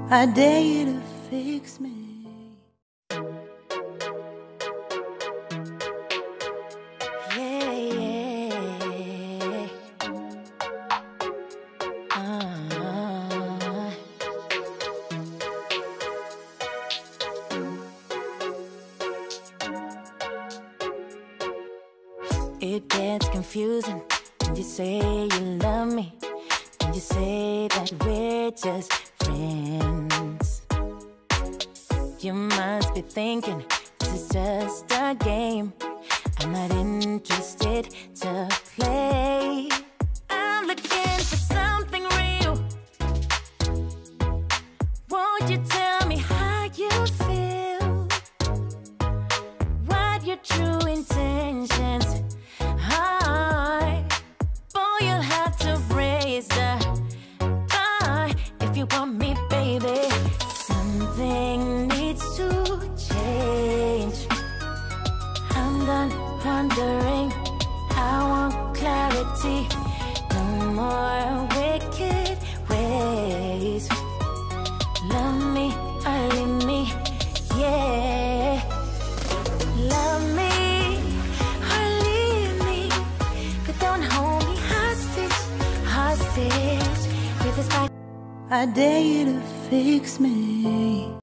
I dare you to fix me. Yeah, yeah. It gets confusing when you say you love me, when you say that we're just friends. You must be thinking this is just a game. I'm not interested to play. I'm looking for something real. Won't you tell me how you feel? What your true intentions are? Boy, you'll have to raise the bar if you want me, baby. Something needs to change. I'm done wondering. I want clarity. No more wicked ways. Love me or leave me, yeah. Love me or leave me, but don't hold me hostage, hostage. With this fight, I dare you to fix me.